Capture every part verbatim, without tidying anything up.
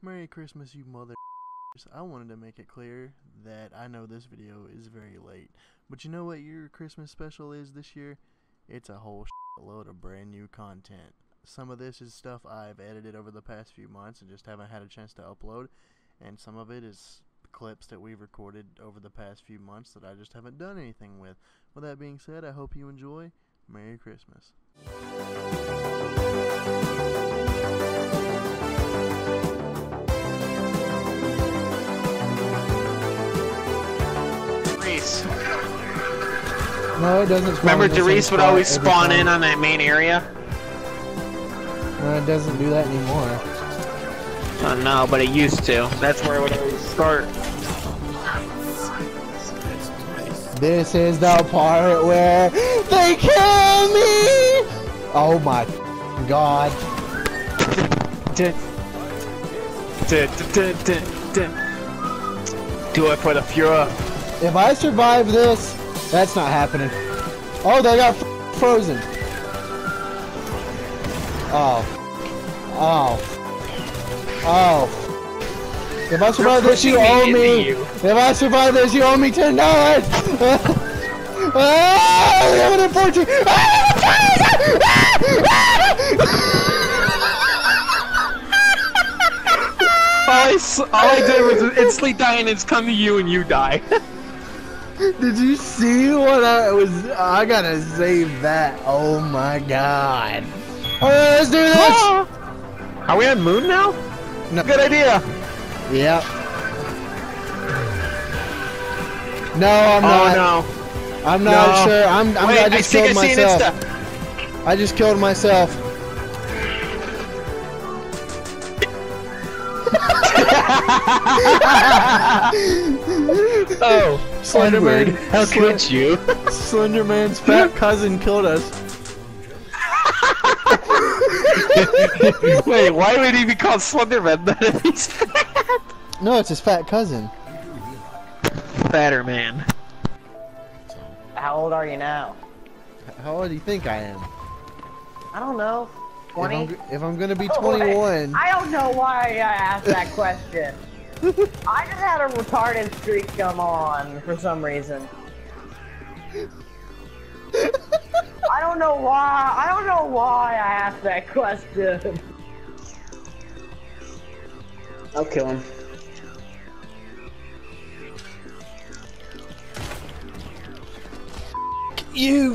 Merry Christmas, you mother. I wanted to make it clear that I know this video is very late, but you know what your Christmas special is this year? It's a whole load of brand new content. Some of this is stuff I've edited over the past few months and just haven't had a chance to upload, and some of it is clips that we've recorded over the past few months that I just haven't done anything with. With that being said, I hope you enjoy. Merry Christmas. No, it doesn't spawn. Remember, Derice would always spawn time. in on that main area? No, it doesn't do that anymore. Oh, no, but it used to. That's where it would always start. This is the part where they kill me! Oh my god. Do it for the Fuhrer. If I survive this, that's not happening. Oh, they got f frozen. Oh. Oh. Oh. If I survive this, you owe me. If I survive this, you owe me ten dollars. Ah, I'm gonna report you. all, I, all I did was instantly die, and it's come to you, and you die. Did you see what I was? I gotta save that. Oh my god. Alright, let's do this! Ah! Are we on Moon now? No. Good idea. Yep. No, I'm not. Oh no. I'm not no. sure. I'm, I'm Wait, I just I killed myself. I just killed myself. Oh, Slenderman, how could you? Slenderman's fat cousin killed us. Wait, why would he be called Slenderman then if he's fat? No, it's his fat cousin. Fatter man. How old are you now? How old do you think I am? I don't know. twenty? If I'm, if I'm gonna be twenty-one. I don't know why I asked that question. I just had a retarded streak come on for some reason. I don't know why. I don't know why I asked that question. I'll kill him. You.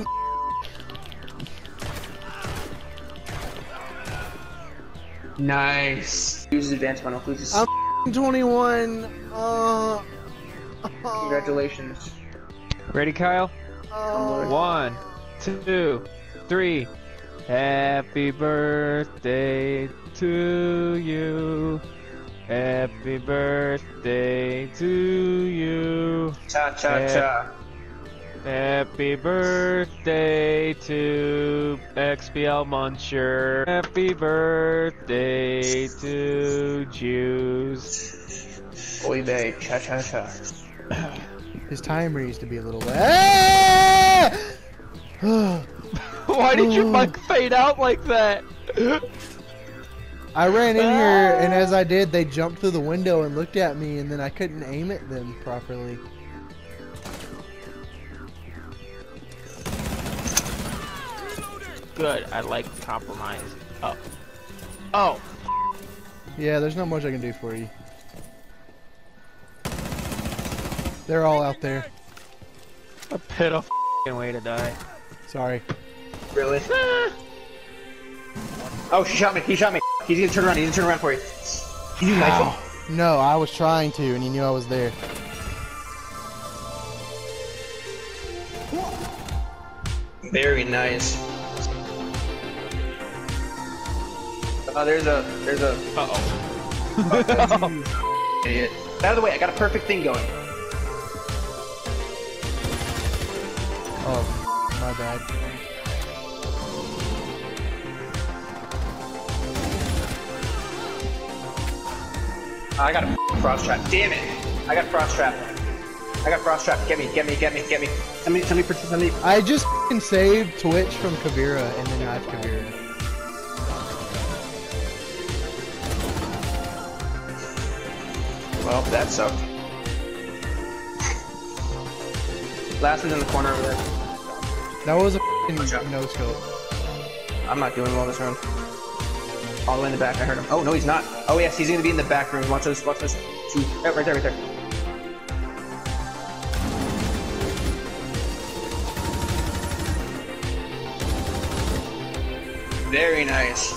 Nice. Use advanced final clues. I'm twenty-one. Uh. Congratulations. Ready, Kyle? Uh, One, two, three. Happy birthday to you. Happy birthday to you. Cha cha cha. Happy birthday to X B L Muncher. Happy birthday to Jews. Oy vey, cha cha cha. His timer used to be a little bit. Why did your mic fade out like that? I ran in here, and as I did, they jumped through the window and looked at me, and then I couldn't aim at them properly. Good, I like compromise. Oh. Oh. Yeah, there's not much I can do for you. They're all out there. A pitiful way to die. Sorry. Really? Oh, she shot me. He shot me. He's gonna turn around. He's gonna turn around for you. Can you knife him? No, I was trying to, and he knew I was there. Very nice. Oh, there's a, there's a. Uh oh. Idiot. Out of the way. I got a perfect thing going. Oh, my bad. I got a frost trap. Damn it! I got frost trap. I got frost trap. Get me, get me, get me, get me. Somebody, somebody, somebody. I just f***ing saved Twitch from Kavira, and then I have Kavira. Well, that sucked. Last one's in the corner over there. That was a f***ing no scope. I'm not doing well this round. All the way in the back, I heard him. Oh, no, he's not. Oh, yes, he's gonna be in the back room. Watch those, watch those. Two. Oh, right there, right there. Very nice.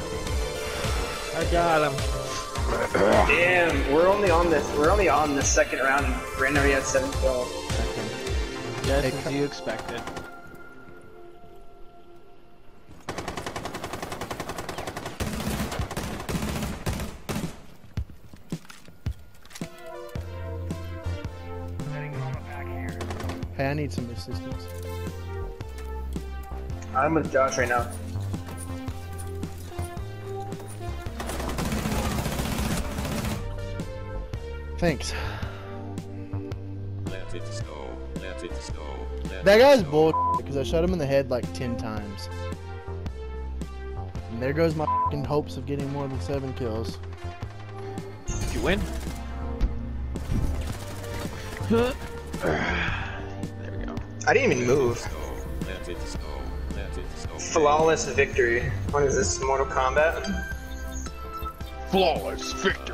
I got him. Damn, we're only on this. We're only on the second round, and Brandon already has seven kills. Just as you expected. Hey, I need some assistance. I'm with Josh right now. Thanks. Let it snow. Let it snow. Let That it guy's snow. bull because I shot him in the head like ten times. And there goes my f***ing hopes of getting more than seven kills. Did you win? There we go. I didn't even move. Let it snow. Let it snow. Flawless victory. What is this? Mortal Kombat? Flawless victory.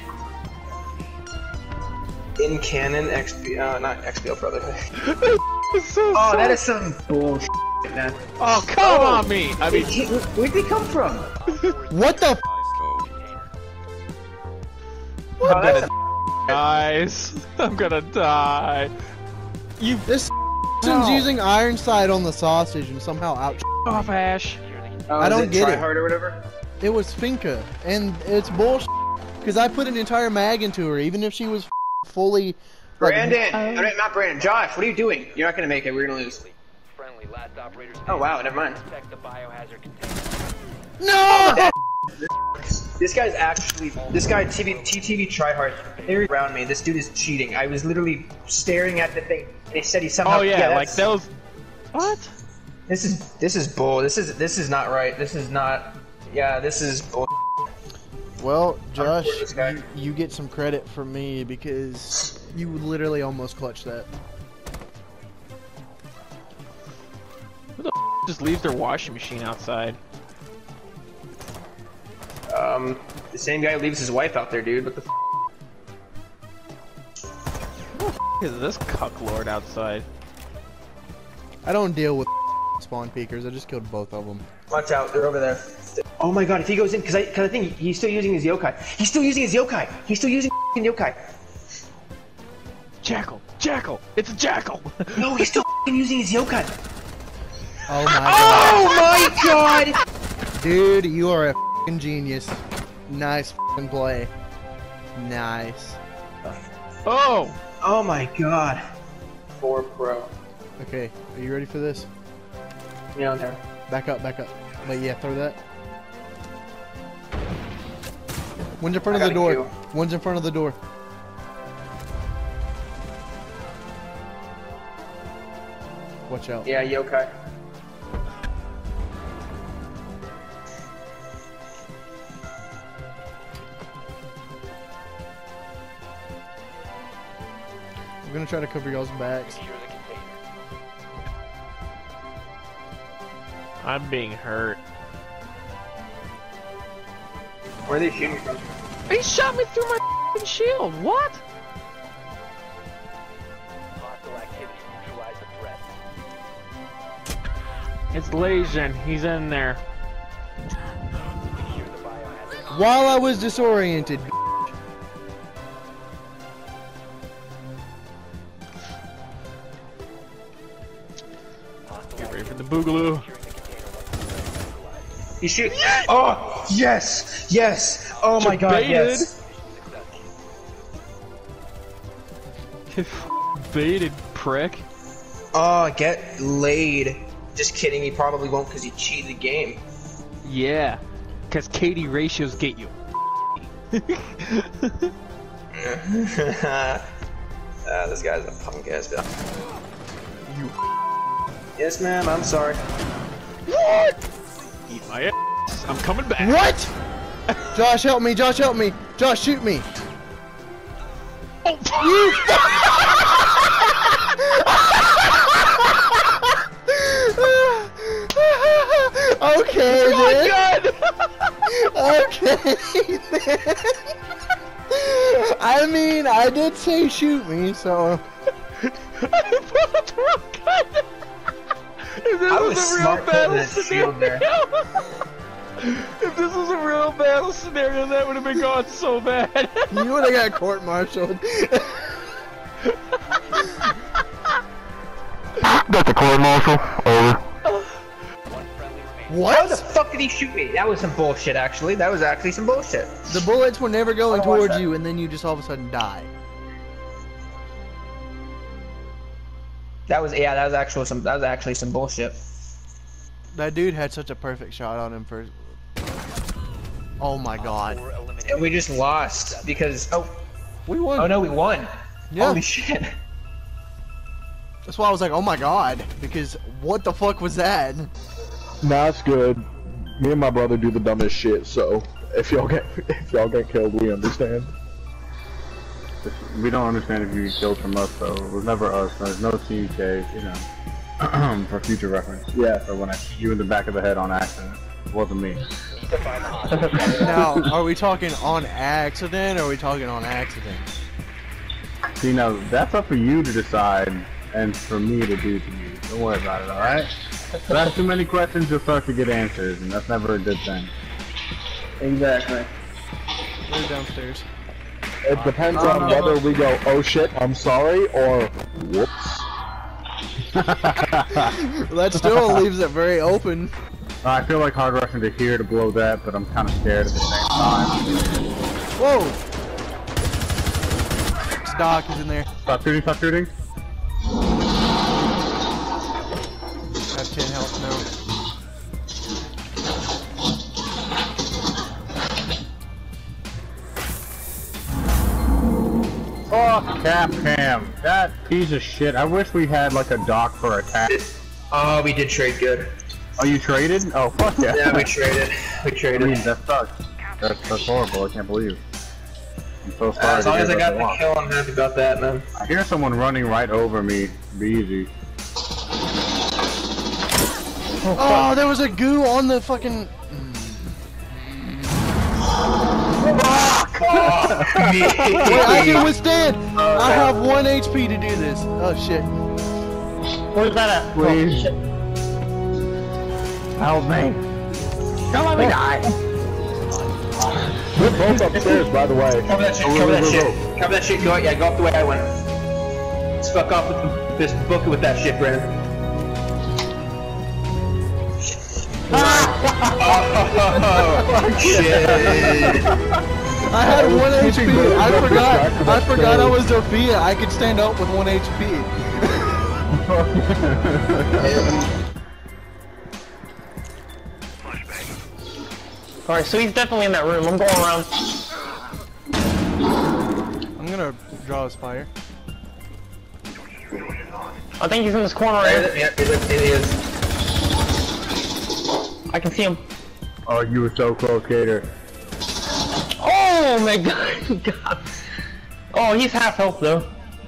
In canon, X P, uh, not X P L Brotherhood. So Oh, sad. that is some bullshit, man. Oh, come on me! I mean, Where'd they come from? What the f***? Oh, I'm that's gonna guys. I'm gonna die. You This person's using iron sight on the sausage and somehow out. off, Ash. Oh, I is don't it get it. Tryhard or whatever? It was Finka, and it's bullshit. Because I put an entire mag into her, even if she was fully. like, Brandon! Oh, wait, not Brandon. Josh, what are you doing? You're not gonna make it. We're gonna lose. Oh wow, never mind. No! This guy's actually. This guy, T V, T T V Tryhard, they're around me. This dude is cheating. I was literally staring at the thing. They said he somehow. Oh yeah, like that's- those. What? This is this is bull. This is this is not right. This is not. Yeah, this is bull. Well, Josh, for this guy. you, you get some credit from me because you literally almost clutched that. Who the f just leaves their washing machine outside? Um, the same guy who leaves his wife out there, dude. What the f? Who the f is this cucklord outside? I don't deal with spawn peekers. I just killed both of them. Watch out, they're over there. Oh my god, if he goes in, because I, cause I think he's still using his yokai. He's still using his yokai. He's still using f***ing yokai. Jackal! Jackal! It's a jackal! No, he's still f***ing using his yokai. Oh my god. Oh my god! Dude, you are a f***ing genius. Nice f***ing play. Nice. Oh! Oh my god. Four pro. Okay, are you ready for this? You know there. Back up, back up. Wait, yeah, throw that. One's in front I of the got a door. kill. One's in front of the door. Watch out. Yeah, yokai. I'm gonna try to cover y'all's backs. I'm being hurt. Where are they shooting from? He shot me through my f***ing shield! What? It's Lesion. He's in there. While I was disoriented. Get ready for the boogaloo. He's shooting. Oh, yes! Yes! Oh my god, Baited. yes! Baited prick. Oh, get laid. Just kidding, he probably won't because he cheated the game. Yeah, because K D ratios get you. uh, this guy's a punk ass bitch. You Yes, ma'am, I'm sorry. what? Eat my ass. I'm coming back. What? Josh, help me! Josh, help me! Josh, shoot me! Okay, Oh my then. god! Okay, then. I mean, I did say shoot me, so. I pulled the wrong gun! If this I was, was a real smart putting battle that shield there. scenario, if this was a real battle scenario, that would have been gone so bad. You would have got court-martialed. Got the court martial. Over. How What? the fuck did he shoot me? That was some bullshit, actually. That was actually some bullshit. The bullets were never going I wanna watch towards that. you, and then you just all of a sudden die. That was yeah. That was actually some. That was actually some bullshit. That dude had such a perfect shot on him for. Oh my god. And we just lost because oh We won. oh no we won. Yeah. Holy shit. That's why I was like, oh my god, because what the fuck was that? Nah, it's good. Me and my brother do the dumbest shit, so if y'all get if y'all get killed, we understand. We don't understand if you get killed from us, though. It was never us. There's no T K, you know, for future reference. Yeah. Or when I shoot you in the back of the head on accident. It wasn't me. Now, are we talking on accident or are we talking on accident? See, now, that's up for you to decide, and for me to do to you. Don't worry about it, alright? If that's too many questions, you'll start to get answers, and that's never a good thing. Exactly. They're downstairs. It depends on whether we go, oh shit, I'm sorry, or whoops. That still leaves it very open. I feel like hard rushing to here to blow that, but I'm kind of scared at the same time. Whoa! It's Doc, he's in there. Stop shooting, stop shooting. I have ten health now. Fuck Capcom. That piece of shit. I wish we had like a dock for attack. Oh, we did trade good. Oh, you traded? Oh, fuck yeah. Yeah, we traded. We I traded. mean, that sucks. That's, that's horrible. I can't believe. I'm so sorry. Uh, as to long hear as I about got the the loss. kill, I'm happy about that, man. I hear someone running right over me. It'd be easy. Oh, there was a goo on the fucking. Wait, I can withstand. I have one H P to do this. Oh shit. Where's that at? Please. Help me. Don't let me die. We're both upstairs, by the way. Cover that shit, cover that shit. Cover that shit, go, yeah, go up the way I went. Let's fuck off with the, this bucket with that shit, Brandon. Oh, shit. I had one H P. I forgot. I forgot I was defeated. I could stand up with one H P. Alright, so he's definitely in that room. I'm going around. I'm gonna draw his fire. I think he's in this corner right Yeah, here. it is. It is. I can see him. Oh, you were so close, Gator. Oh my god. god. Oh, he's half health though.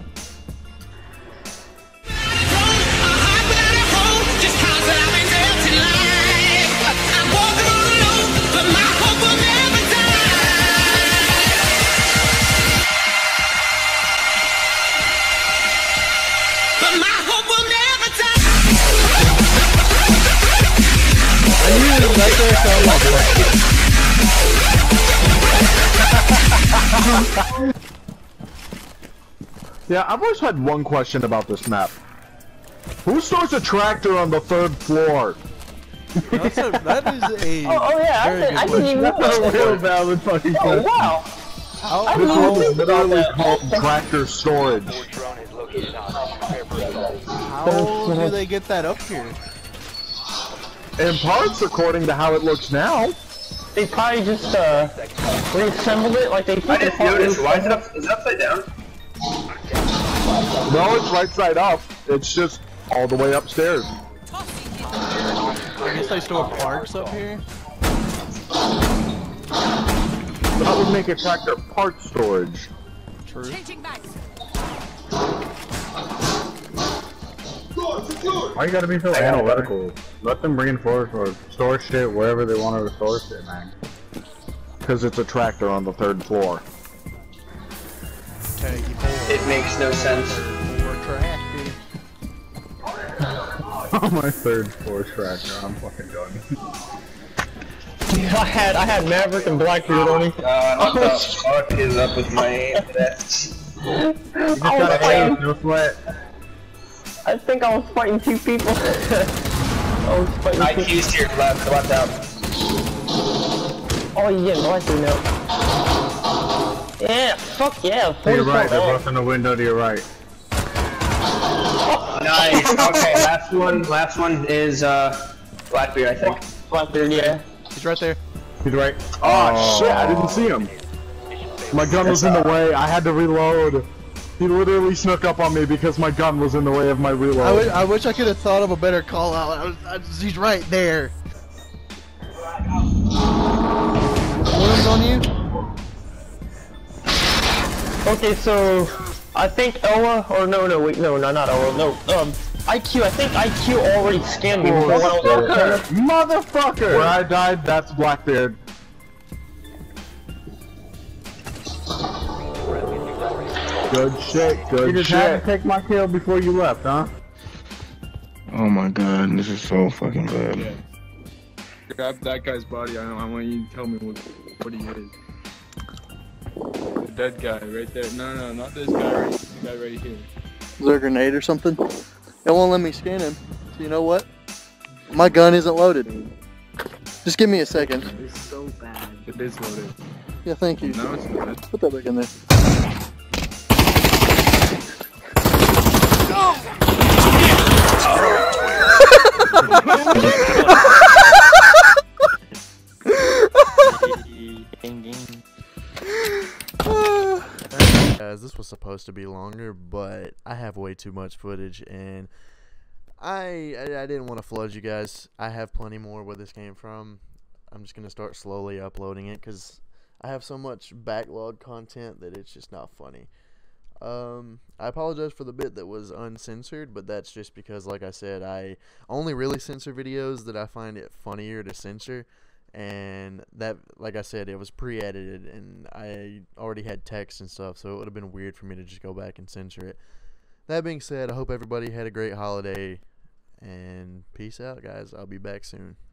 I knew that there sound like Yeah, I've always had one question about this map. Who stores a tractor on the third floor? That's a, that is a. Oh, oh yeah, I, very did, good I didn't even know That's a that. real valid fucking Oh question. wow. How, This how, one is literally called tractor storage. how do they get that up here? In parts, according to how it looks now. They probably just uh reassembled it like they I put just noticed. Why is it up? Is it upside down? No, it's right side up. It's just all the way upstairs. I guess they store parts up here. That would make a tractor part storage. True. Why you gotta be so analytical? Let them reinforce or store shit wherever they want to store shit, man. Because it's a tractor on the third floor. Okay, you pull It makes no sense. more trash, dude. On my third floor tractor, I'm fucking done. I had I had Maverick and Blackbeard on me. God, what the fuck is up with my aim? That's... You just gotta aim, no sweat. I think I was fighting two people. I was fighting I two Q's to your left, left out. Oh, you getting Blackbeard now. Yeah, fuck yeah. To your right, they're both in the window to your right. Nice. Okay, last one. Last one is uh, Blackbeard, I think. Blackbeard, yeah. He's right there. He's right. Oh, oh shit, I didn't see him. My gun was in the way, I had to reload. He literally snuck up on me because my gun was in the way of my reload. I, w I wish I could have thought of a better call out. I was, I was, he's right there. One's on you? Okay, so I think Ella, or no, no, wait, no, no, not Ella, no, um, I Q, I think I Q already scanned me before when I was on the Motherfucker! Where I died, that's Blackbeard. Good shit, good You just shit. had to take my kill before you left, huh? Oh my god, this is so fucking bad. Yeah. Grab that guy's body. I, I want you to tell me what, what he is. The dead guy right there. No, no, not this guy. Right, this guy right here. Is there a grenade or something? It won't let me scan him. So you know what? My gun isn't loaded. Just give me a second. It's so bad. It is loaded. Yeah, thank you. No, it's not. Put that back in there. Guys, this was supposed to be longer, but I have way too much footage, and I I, I didn't want to flood you guys. I have plenty more where this came from. I'm just gonna start slowly uploading it because I have so much backlog content that it's just not funny. Um, I apologize for the bit that was uncensored, but that's just because, like I said, I only really censor videos that I find it funnier to censor. And that, like I said, it was pre-edited, and I already had text and stuff, so it would have been weird for me to just go back and censor it. That being said, I hope everybody had a great holiday, and peace out, guys. I'll be back soon.